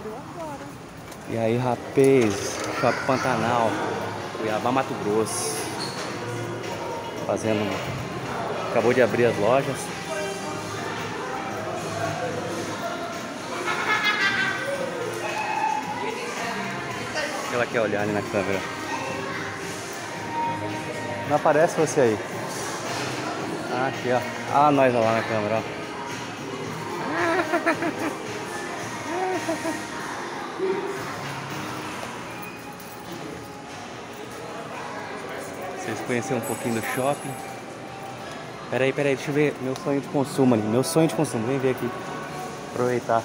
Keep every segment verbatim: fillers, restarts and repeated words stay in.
abriu agora. E aí, rapaz, Shopping Pantanal, Cuiabá, Mato Grosso. Fazendo. Acabou de abrir as lojas. Ela quer olhar ali na câmera. Não aparece você aí. Ah, aqui, ó. Ah, nós lá na câmera, ó. Vocês conheceram um pouquinho do shopping. Peraí, peraí, deixa eu ver meu sonho de consumo ali. Meu sonho de consumo, vem ver aqui. Aproveitar.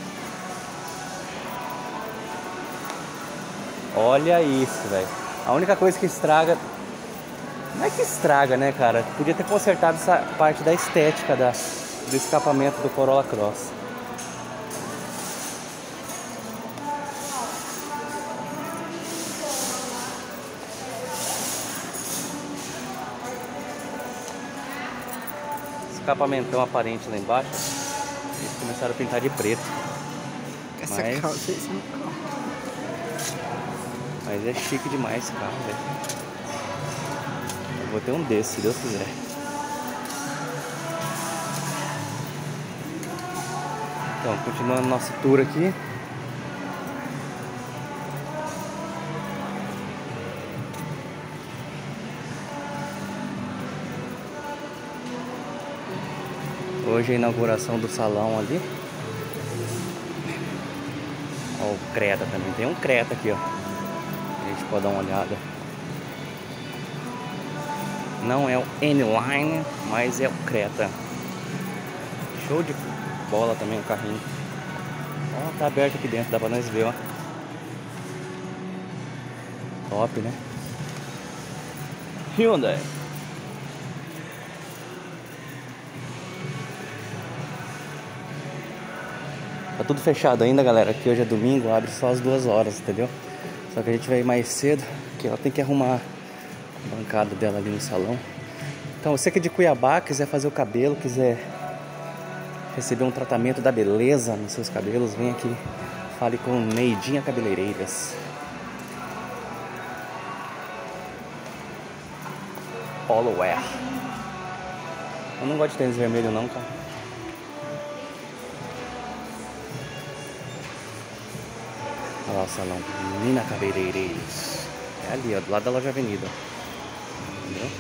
Olha isso, velho. A única coisa que estraga... Não é que estraga, né, cara? Podia ter consertado essa parte da estética da, do escapamento do Corolla Cross. Escapamentão aparente lá embaixo. Eles começaram a pintar de preto. Essa Mas... calça, esse não carro. Mas é chique demais esse carro, velho. Eu vou ter um desse, se Deus quiser. Então, continuando nosso tour aqui. Hoje é a inauguração do salão ali. Ó, o Creta também. Tem um Creta aqui, ó. A gente pode dar uma olhada. Não é o N-Line, mas é o Creta. Show de bola também o carrinho. Ó, tá aberto aqui dentro, dá pra nós ver, ó. Top, né? Hyundai. Tá tudo fechado ainda, galera. Aqui hoje é domingo, abre só às duas horas, entendeu? Só que a gente vai ir mais cedo, porque ela tem que arrumar a bancada dela ali no salão. Então, você que é de Cuiabá, quiser fazer o cabelo, quiser receber um tratamento da beleza nos seus cabelos, vem aqui, fale com Neidinha Cabeleireiras. Polo Wear. Eu não gosto de tênis vermelho não, cara. Olha lá o salão, Nina Cabeleireiras. É ali, ó, do lado da loja Avenida. Entendeu?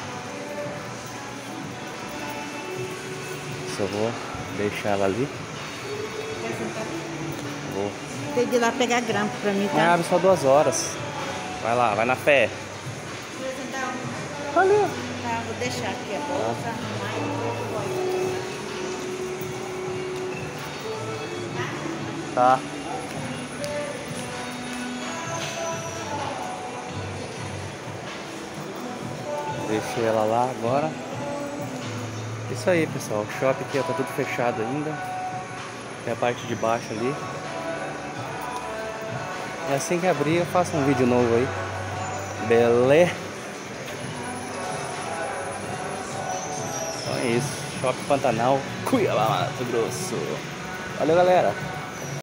Só vou deixar ela ali. Vou. Tem de ir lá pegar grampo pra mim, Mas tá? abre só duas horas. Vai lá, vai na fé. Ali. Tá, vou deixar aqui a bolsa, arrumar e vou. Tá. Deixei ela lá agora. Isso aí, pessoal. O shopping aqui ó, tá tudo fechado ainda. Tem a parte de baixo ali. E assim que abrir eu faço um vídeo novo aí. Beleza? Então é isso. Shopping Pantanal, Cuiabá, Mato Grosso. Valeu, galera.